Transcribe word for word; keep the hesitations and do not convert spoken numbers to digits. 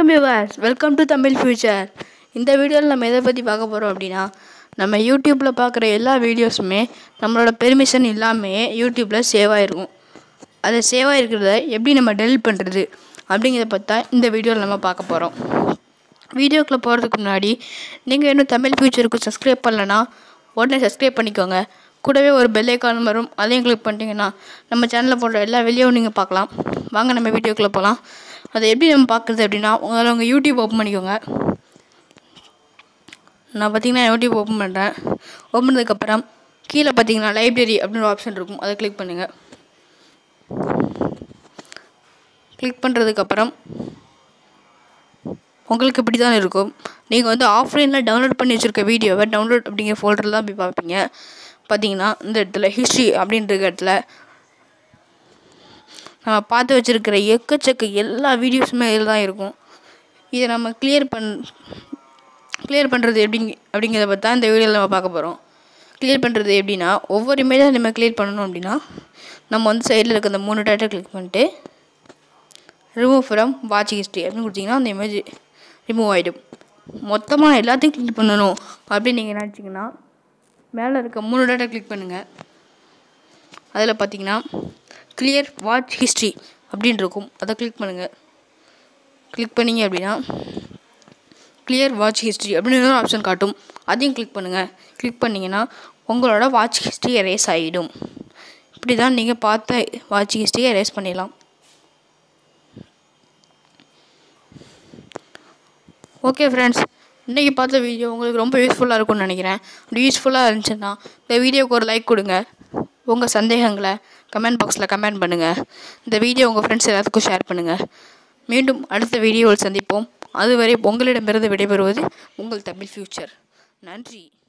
வணக்கம் viewers, welcome to Tamil future. இந்த வீடியோவில் நம்ம எதை பற்றி பார்க்க போகிறோம் அப்படின்னா, நம்ம யூடியூப்பில் பார்க்குற எல்லா வீடியோஸுமே நம்மளோட பெர்மிஷன் இல்லாமையே யூடியூப்பில் சேவ் ஆகிருக்கும். அதை சேவ் ஆகிருக்கிறத எப்படி நம்ம டெலிட் பண்ணுறது அப்படிங்கிறத பற்றி தான் இந்த வீடியோவில் நம்ம பார்க்க போகிறோம். வீடியோக்குள்ளே போகிறதுக்கு முன்னாடி நீங்கள் இன்னும் தமிழ் ஃபியூச்சருக்கு சப்ஸ்கிரைப் பண்ணலைன்னா உடனே சப்ஸ்கிரைப் பண்ணிக்கோங்க. கூடவே ஒரு பெல் ஐக்கான் வரும், அதையும் கிளிக் பண்ணிட்டீங்கன்னா நம்ம சேனலில் போடுற எல்லா வீடியோவும் நீங்கள் பார்க்கலாம். வாங்க நம்ம வீடியோக்குள்ளே போகலாம். அதை எப்படி நம்ம பார்க்குறது அப்படின்னா, உங்களால் உங்கள் யூடியூப் ஓப்பன் பண்ணிக்கோங்க. நான் பார்த்தீங்கன்னா யூடியூப் ஓப்பன் பண்ணுறேன். ஓப்பன் பண்ணதுக்கப்புறம் கீழே பார்த்தீங்கன்னா லைப்ரரி அப்படின்னு ஒரு ஆப்ஷன் இருக்கும், அதை கிளிக் பண்ணுங்கள். கிளிக் பண்ணுறதுக்கப்புறம் உங்களுக்கு இப்படி தான் இருக்கும். நீங்கள் வந்து ஆஃப்லைனில் டவுன்லோட் பண்ணி வச்சுருக்க வீடியோவை டவுன்லோட் அப்படிங்கிற ஃபோல்டரில் தான் போய் பார்ப்பீங்க. பார்த்தீங்கன்னா இந்த இடத்துல ஹிஸ்ட்ரி அப்படின்ற இடத்துல நம்ம பார்த்து வச்சுருக்கிற எக்கச்சக்க எல்லா வீடியோஸுமே இதில் தான் இருக்கும். இதை நம்ம கிளியர் பண் கிளியர் பண்ணுறது எப்படிங்க அப்படிங்கிறத பற்றி தான் இந்த வீடியோவில் நம்ம பார்க்க போகிறோம். கிளியர் பண்ணுறது எப்படின்னா, ஒவ்வொரு இமேஜாக நம்ம கிளியர் பண்ணணும் அப்படின்னா நம்ம வந்து சைடில் இருக்க அந்த மூணு டேட்டை கிளிக் பண்ணிட்டு ரிமூவ் ஃப்ரம் வாட்ச் ஹிஸ்ட்ரி அப்படின்னு கொடுத்தீங்கன்னா அந்த இமேஜ் ரிமூவ் ஆகிடும். மொத்தமாக எல்லாத்தையும் கிளிக் பண்ணணும் அப்படின்னு நீங்கள் நினச்சிங்கன்னா மேலே இருக்க மூணு டேட்டை கிளிக் பண்ணுங்கள். அதில் பார்த்தீங்கன்னா கிளியர் வாட்ச் ஹிஸ்ட்ரி அப்படின்னு இருக்கும், அதை கிளிக் பண்ணுங்கள். கிளிக் பண்ணிங்க அப்படின்னா கிளியர் வாட்ச் ஹிஸ்ட்ரி அப்படின்னு ஒரு ஆப்ஷன் காட்டும், அதையும் கிளிக் பண்ணுங்கள். கிளிக் பண்ணிங்கன்னா உங்களோட வாட்ச் ஹிஸ்ட்ரி எரேஸ் ஆகிடும். இப்படி தான் நீங்கள் பார்த்த வாட்ச் ஹிஸ்ட்ரியை எரேஸ் பண்ணிடலாம். ஓகே ஃப்ரெண்ட்ஸ், இன்றைக்கி பார்த்த வீடியோ உங்களுக்கு ரொம்ப யூஸ்ஃபுல்லாக இருக்கும்னு நினைக்கிறேன். அப்படி யூஸ்ஃபுல்லாக இருந்துச்சுன்னா இந்த வீடியோவுக்கு ஒரு லைக் கொடுங்க. உங்கள் சந்தேகங்களை கமெண்ட் பாக்ஸில் கமெண்ட் பண்ணுங்கள். இந்த வீடியோ உங்கள் ஃப்ரெண்ட்ஸ் எல்லாத்துக்கும் ஷேர் பண்ணுங்கள். மீண்டும் அடுத்த வீடியோவில் சந்திப்போம். அதுவரை உங்களிடமிருந்து விடைபெறுவது உங்கள் தமிழ் ஃபியூச்சர். நன்றி.